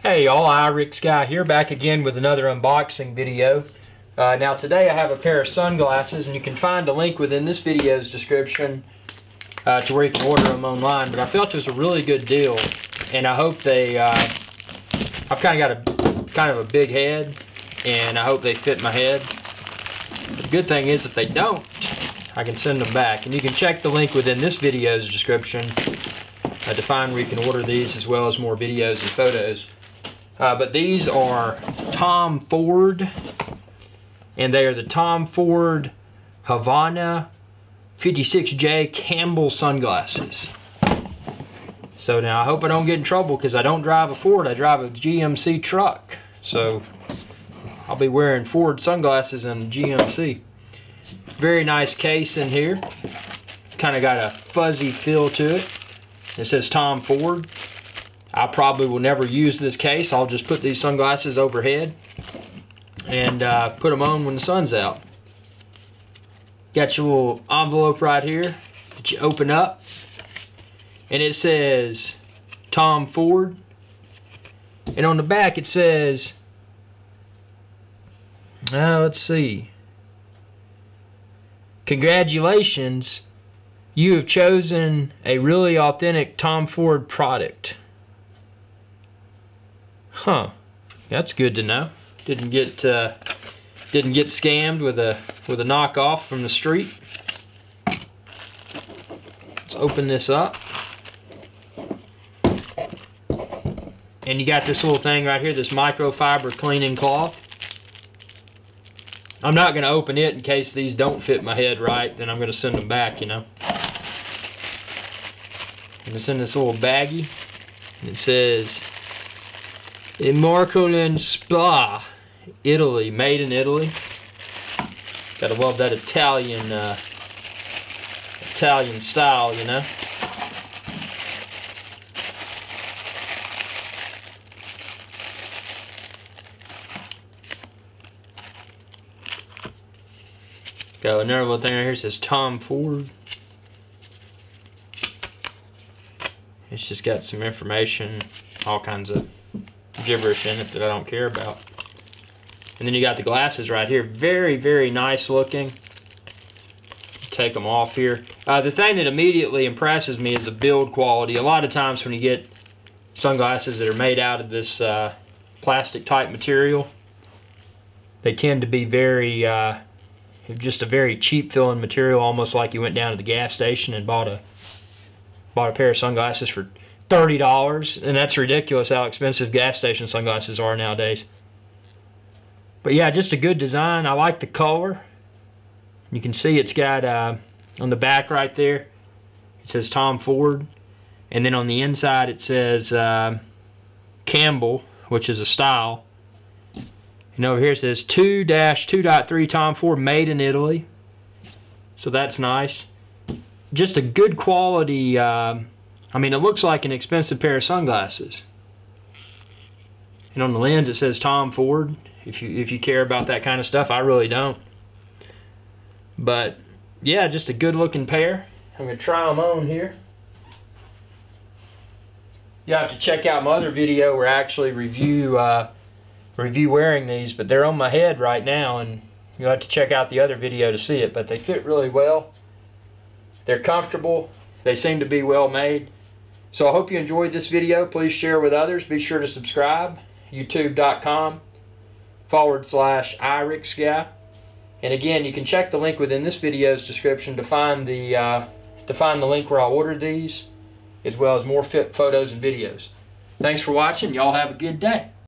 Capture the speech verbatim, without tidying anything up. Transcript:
Hey y'all, iRick Sky here, back again with another unboxing video. Uh, now today I have a pair of sunglasses, and you can find a link within this video's description uh, to where you can order them online. But I felt it was a really good deal, and I hope they, uh, I've kind of got a kind of a big head, and I hope they fit my head. The good thing is if they don't, I can send them back. And you can check the link within this video's description uh, to find where you can order these, as well as more videos and photos. Uh, but these are Tom Ford, and they are the Tom Ford Havana fifty-six J Campbell sunglasses. So now I hope I don't get in trouble, because I don't drive a Ford, I drive a G M C truck. So I'll be wearing Ford sunglasses and a G M C. Very nice case in here. It's kind of got a fuzzy feel to it. It says Tom Ford. I probably will never use this case. I'll just put these sunglasses overhead and uh, put them on when the sun's out. Got your little envelope right here that you open up, and it says Tom Ford, and on the back it says, now let's see, congratulations, you have chosen a really authentic Tom Ford product. Huh, that's good to know. Didn't get uh, didn't get scammed with a with a knockoff from the street. Let's open this up, and you got this little thing right here, this microfiber cleaning cloth. I'm not going to open it in case these don't fit my head right. Then I'm going to send them back. You know, I'm going to send this little baggie, and it says Immortal Spa, Italy, made in Italy. Gotta love that Italian, uh, Italian style, you know. Got another little thing right here that says Tom Ford. It's just got some information, all kinds of gibberish in it that I don't care about. And then you got the glasses right here, very very nice looking. Take them off here. Uh, the thing that immediately impresses me is the build quality. A lot of times when you get sunglasses that are made out of this uh, plastic type material, they tend to be very uh, just a very cheap feeling material, almost like you went down to the gas station and bought a bought a pair of sunglasses for thirty dollars, and that's ridiculous how expensive gas station sunglasses are nowadays. But yeah, just a good design. I like the color. You can see it's got uh, on the back right there, it says Tom Ford, and then on the inside it says uh, Campbell, which is a style, and over here it says two dash two point three Tom Ford, made in Italy. So that's nice. Just a good quality. uh, I mean, it looks like an expensive pair of sunglasses. And on the lens it says Tom Ford. If you if you care about that kind of stuff, I really don't. But yeah, just a good looking pair. I'm gonna try them on here. You have to check out my other video where I actually review uh, review wearing these, but they're on my head right now, and you'll have to check out the other video to see it. But they fit really well. They're comfortable. They seem to be well made. So I hope you enjoyed this video. Please share with others. Be sure to subscribe. YouTube dot com forward slash iRick Sky. And again, you can check the link within this video's description to find the uh, to find the link where I ordered these, as well as more fit photos and videos. Thanks for watching. Y'all have a good day.